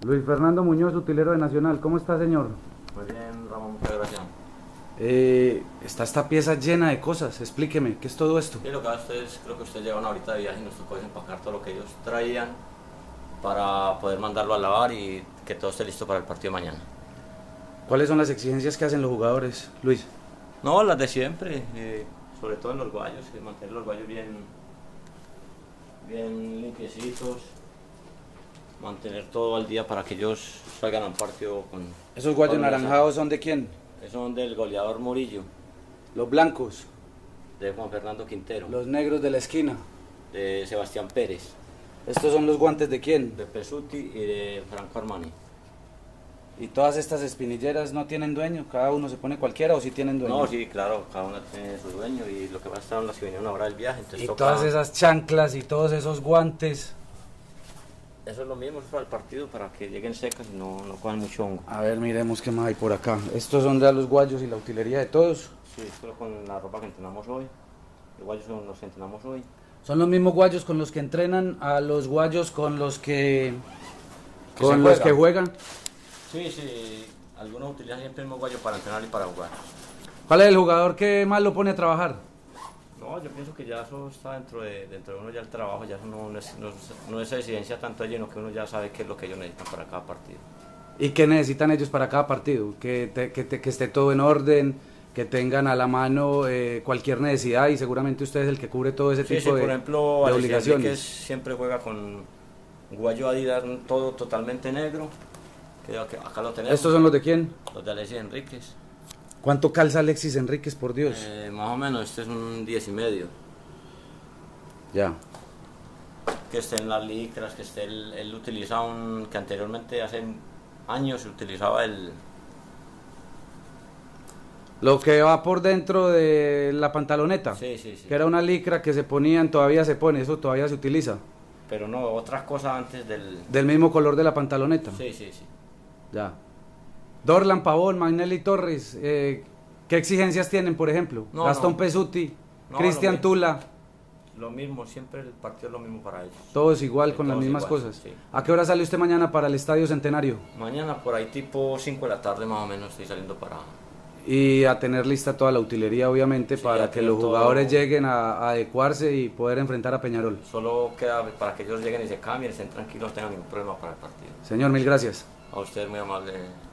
Luis Fernando Muñoz, utilero de Nacional. ¿Cómo está, señor? Muy bien, Ramón, muchas gracias. Está esta pieza llena de cosas. Explíqueme, ¿qué es todo esto? Sí, lo que ustedes, creo que ustedes llevan ahorita de viaje y nos tocó desempacar todo lo que ellos traían para poder mandarlo a lavar y que todo esté listo para el partido de mañana. ¿Cuáles son las exigencias que hacen los jugadores, Luis? No, las de siempre, sobre todo en los guayos, mantener los guayos bien limpiecitos, mantener todo al día para que ellos salgan a un partido con... ¿Esos guayos con naranjados son de quién? Son del goleador Murillo, Los blancos, de Juan Fernando Quintero, los negros de la esquina. de Sebastián Pérez, ¿Estos son los guantes de quién? de Pesuti y de Franco Armani. ¿Y todas estas espinilleras no tienen dueño? ¿Cada uno se pone cualquiera o sí tienen dueño? No, sí, claro, cada uno tiene su dueño y lo que pasa estaban las que vinieron ahora del viaje, entonces Y toca... todas esas chanclas y todos esos guantes. Eso es lo mismo, es para el partido, para que lleguen secas y no cojan mucho hongo. A ver, miremos qué más hay por acá. Estos son de los guayos y la utilería de todos. Sí, esto con la ropa que entrenamos hoy, los guayos son los que entrenamos hoy. Son los mismos guayos con los que entrenan a los guayos con los que juegan. Sí, sí, algunos utilizan siempre el mismo guayo para entrenar y para jugar. ¿Cuál es el jugador que más lo pone a trabajar? No, yo pienso que ya eso está dentro de uno ya el trabajo, ya eso no es exigencia tanto de lleno que uno ya sabe qué es lo que ellos necesitan para cada partido. ¿Y qué necesitan ellos para cada partido? Que esté todo en orden, que tengan a la mano cualquier necesidad y seguramente usted es el que cubre todo ese tipo por ejemplo, de Alexis obligaciones. Enríquez siempre juega con guayo Adidas, todo totalmente negro, que acá lo tenemos. ¿Estos son los de quién? Los de Alexis Enríquez. ¿Cuánto calza Alexis Enríquez, por Dios? Más o menos, este es un 10,5. Ya. Que estén las licras, que esté él utiliza que anteriormente hace años se utilizaba Lo que va por dentro de la pantaloneta. Sí, sí, sí. Que era una licra que se ponían, todavía se pone, eso todavía se utiliza. Pero no, otras cosas antes Del mismo color de la pantaloneta. Sí, sí, sí. Ya. Dorlan Pavón, Magnelli Torres, ¿qué exigencias tienen, por ejemplo? No, Gastón no. Pesuti, No, Cristian lo Tula, Lo mismo, siempre el partido es lo mismo para ellos. todos igual, Sí, con las todos mismas igual, cosas. sí. ¿A qué hora sale usted mañana para el Estadio Centenario? Mañana por ahí tipo 5 de la tarde más o menos estoy saliendo para... Y a tener lista toda la utilería, obviamente, Sí, para ya que tener los todo. jugadores lleguen a adecuarse y poder enfrentar a Peñarol. Solo queda para que ellos lleguen y se cambien, estén tranquilos, no tengan ningún problema para el partido. Señor, mil gracias. A usted muy amable.